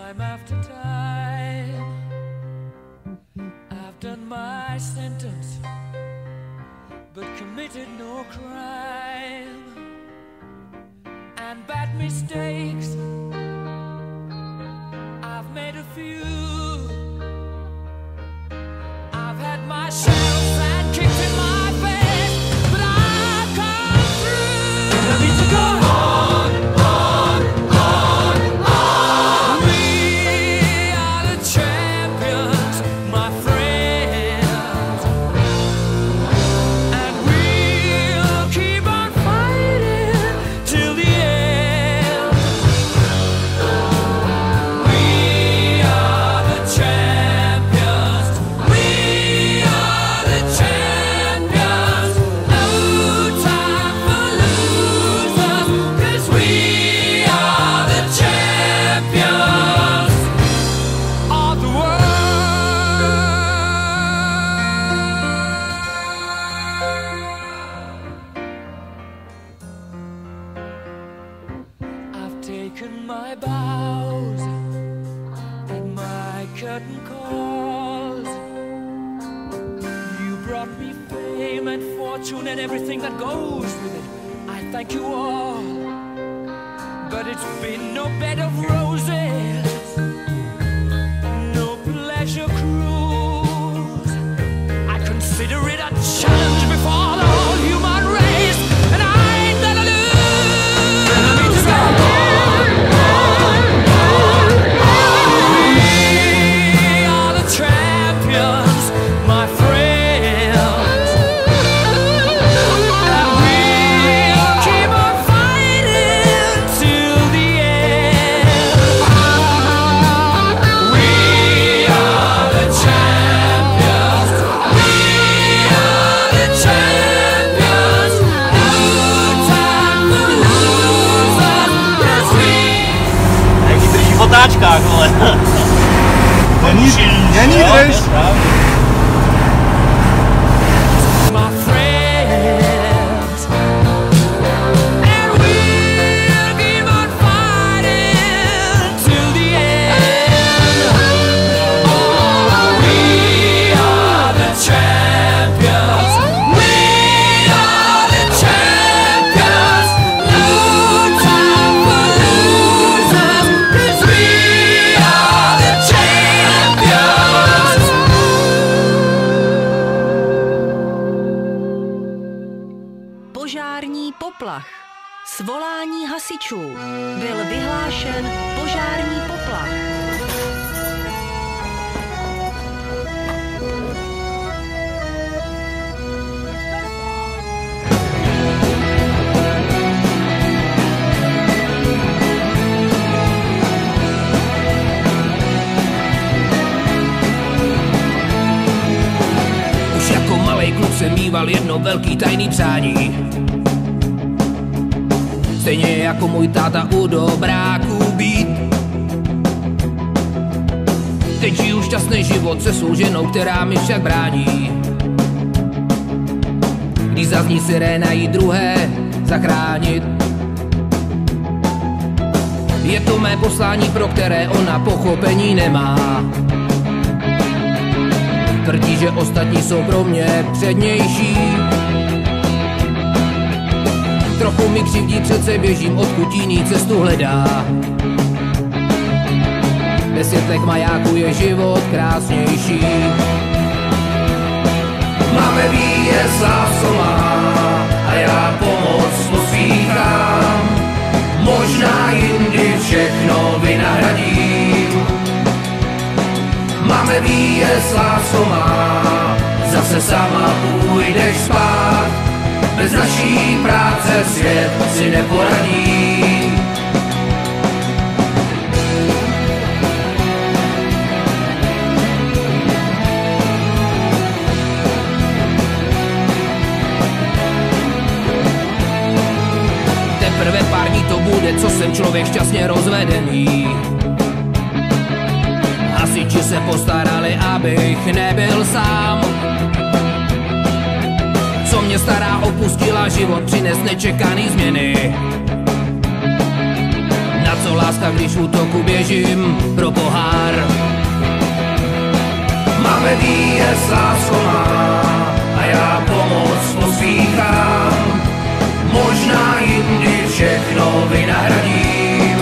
Time after time, I've done my sentence, but committed no crime. And bad mistakes, I've made a few. I've had my shells and kicks in my face, but I've come through. I need to go on, on, on, on. We are the champions, my friends, and we'll keep on fighting till the end. We are the champions. We are the champions. No time for losers, 'cause we are the champions of the world. I've taken my bows and my curtain calls. You brought me fame and fortune and everything that goes with it. I thank you all, but it's been no bed of roses, no pleasure cruise. I consider it a challenge before the whole human race, and I ain't gonna lose. I need to go on, on, on, on. We are the champions, my friends, and we'll keep on fighting till the end. We are the champions. We are the champions. No time for losers, 'cause we Jak ji drží v otáčkách, vole. Není drž. my friends, and we'll keep on fighting till the end. Oh, we are the champions. We are the champions. No time for losers, 'cause we are the champions. Požární poplach. Svolání hasičů. Byl vyhlášen požární poplach. Už jako malej kluk jsem mýval jedno velký tajný přání. Stejně jako můj táta u dobráků být. Teď žiju šťastný život se svou ženou, která mi však brání. Když zazní siréna, jí druhé zachránit. Je to mé poslání, pro které ona pochopení nemá. Tvrdí, že ostatní jsou pro mě přednější. Trochu mi křivdí, přece běžím, odkud jiný cestu hledá. Ve světlech majáku je život krásnější. Máme Vítězslav, co má, a já pomoc poslýchám. Možná jindy všechno vynahradím. Máme Vítězslav, co má, zase sama půjdeš spát. Bez naší práce svět si neporadí. Teprve pár dní to bude, co jsem člověk šťastně rozvedený. Hasiči se postarali, abych nebyl sám. Co mě stará opustila, život přines nečekaný změny. Na co to láska, když útoku běžím pro pohár. Máme výjezd, lásko má, a já pomoc pospíchám. Možná jindy všechno vynahradím.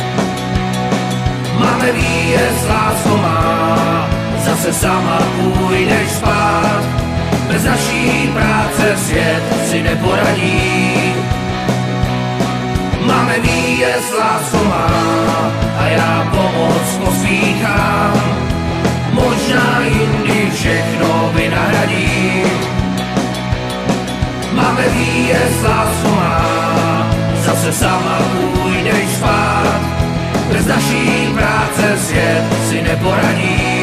Máme výjezd, lásko má, zase sama půjdeš spát. Bez naší práce svět si neporadí. Máme výjezd, lásko má, a já pomoc pospíchám. Možná jindy všechno vynahradím. Máme výjezd, lásko má, zase sama půjdeš spát. Bez naší práce svět si neporadí.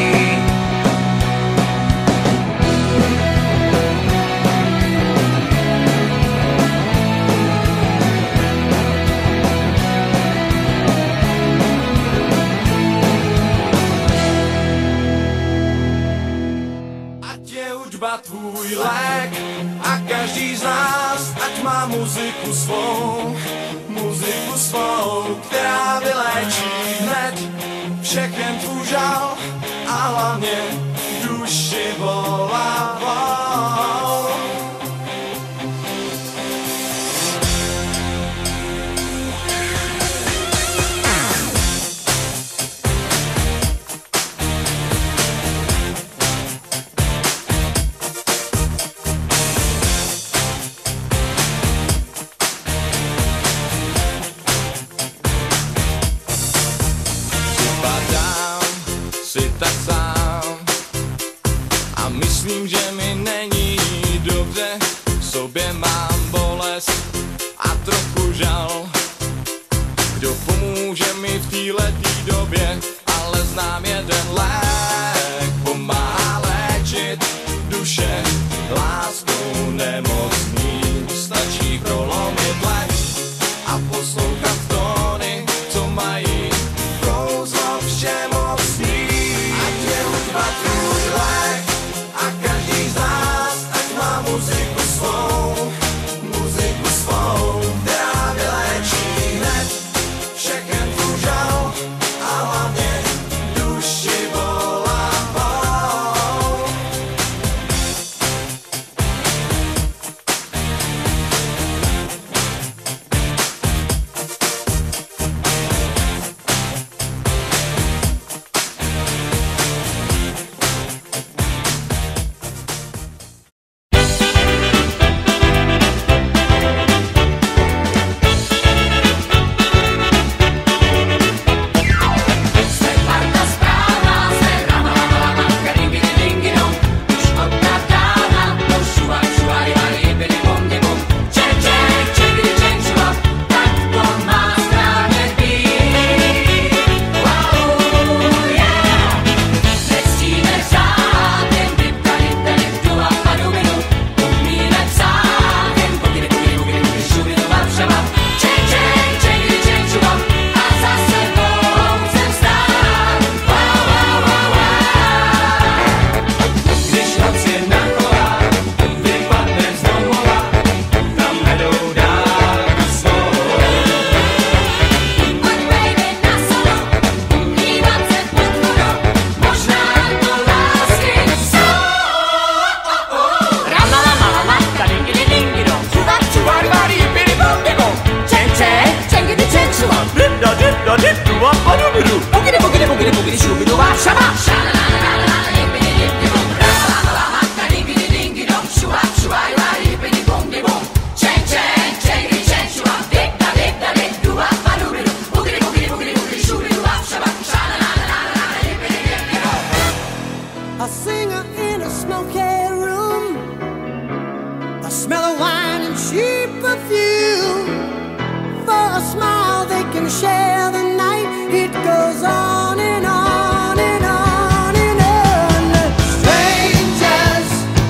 Tvůj lék a každý z nás, ať má muziku svou, která vyléčí hned všechen tvůj žal a hlavně duši bolavou. A myslím, že mi není dobře, v sobě mám bolest a trochu žal. Kdo pomůže mi v této době, ale znám jeden lék, pomáhá léčit duše, láskou nemocný. Stačí prolomit led a poslouchat tóny, co mají kouzlo všemocný. Muziku svou, která vyléčí hned všechen tvůj žal a hlavně duši bolavou. A singer in a smoky room, the smell of wine and cheap perfume. For a smile they can share the night. It goes on and on and on and on. Strangers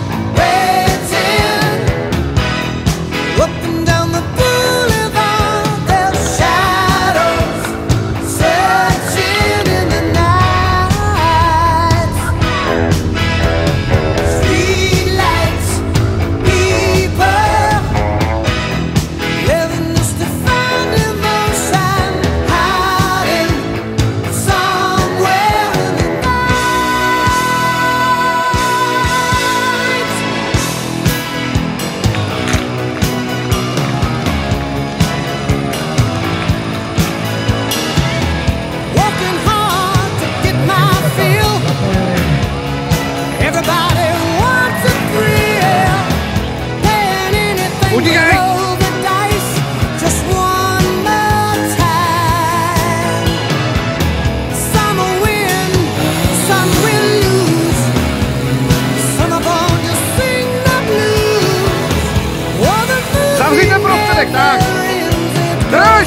waiting up and down the boulevard. Their shadows searching in the night. Streetlights, people living just to find emotion. How Radek, tak. Drž!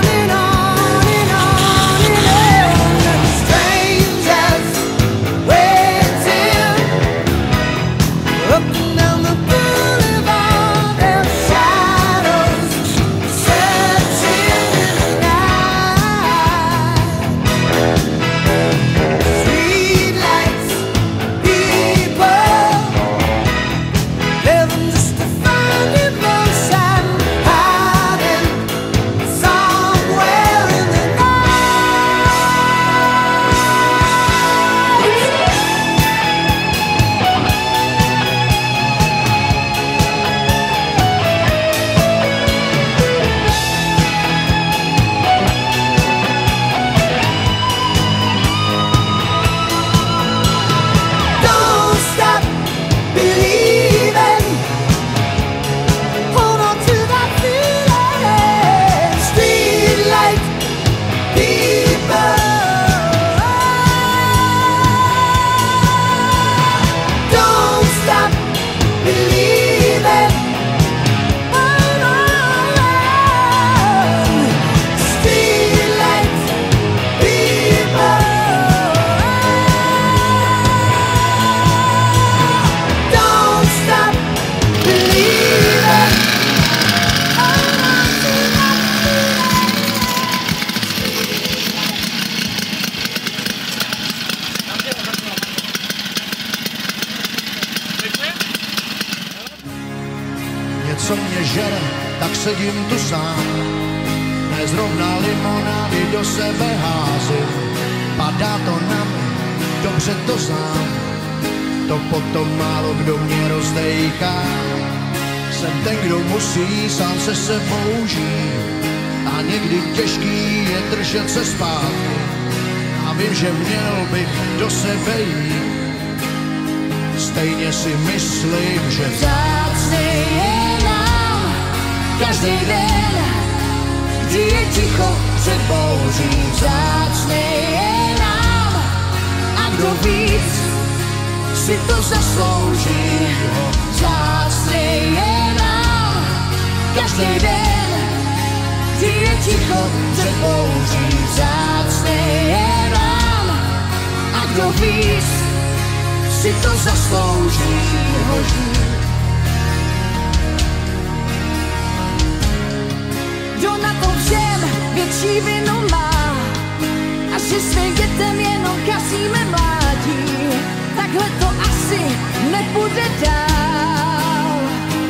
Co mě žere, tak sedím tu sám. Nezrovna limonády do sebe házím. Padá to na mě, dobře to znám. To potom málo kdo mě rozdejchá. Jsem ten, kdo musí sám se sebou žít. A někdy těžký je držet se zpátky. A vím, že měl bych do sebe jít. Stejně si myslím, že vzácný je nám každý den, kdy je ticho před bouří. Vzácný je nám a kdo víc si to zaslouží. Vzácný je nám každý den, kdy je ticho před bouří. Vzácný je nám a kdo víc si to zaslouží hoží. Kdo na to všem větší vinu má a že svým dětem jenom kazíme mládí, takhle to asi nepůjde dál.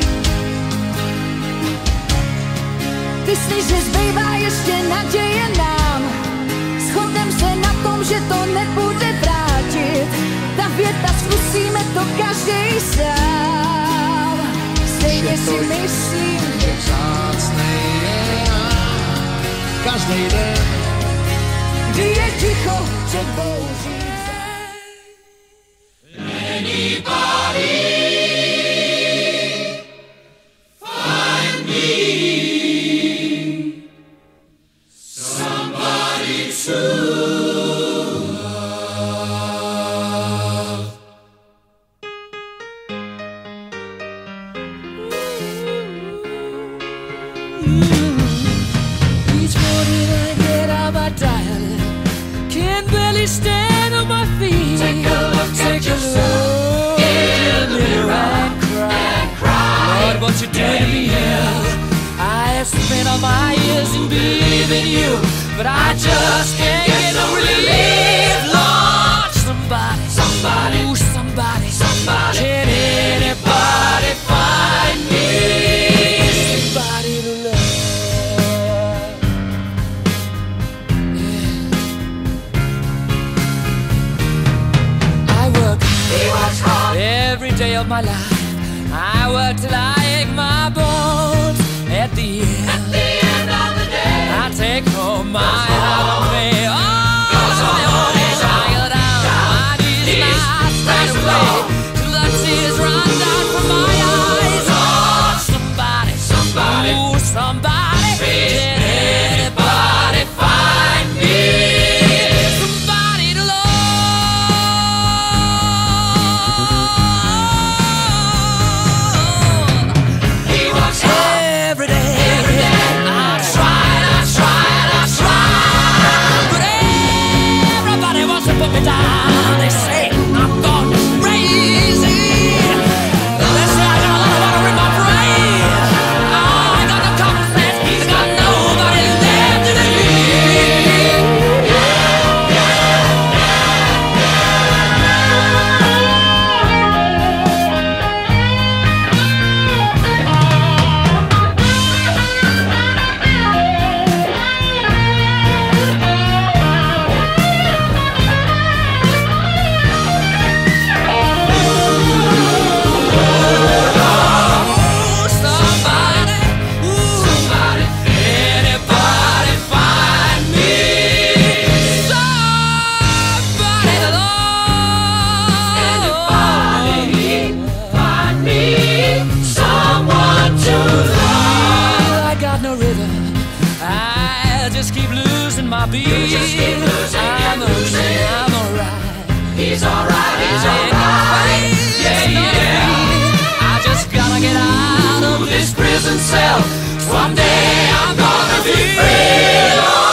Ty sny, že zbývá ještě naděje nám, shodnem se na tom, že to nepůjde vrátit. Ta věta, zkusíme to každý sám. Stejně si myslím, že vzácnej je nám každý den, kdy je ticho před bouří. Anybody find me somebody to Each morning I get out my diet, can't barely stand on my feet. Take a look at yourself in the mirror and cry. Lord, what you doing to me here? I have spent all my years in believing you, but I just can't get no relief. Lord, somebody, ooh, somebody, can anybody find me somebody to love? Every day of my life, I work till I ache my bones. At the end of the day, I take home my heart on me. Oh, I go down my knees and I straight away till the tears run down from my eyes. Oh, somebody, ooh, somebody, can anybody find me somebody to love? Every day myself. Someday I'm gonna be free.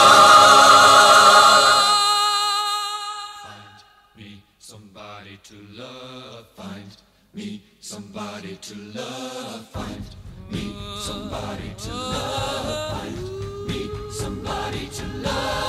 Find me somebody to love. Find me somebody to love. Find me somebody to love. Find me somebody to love.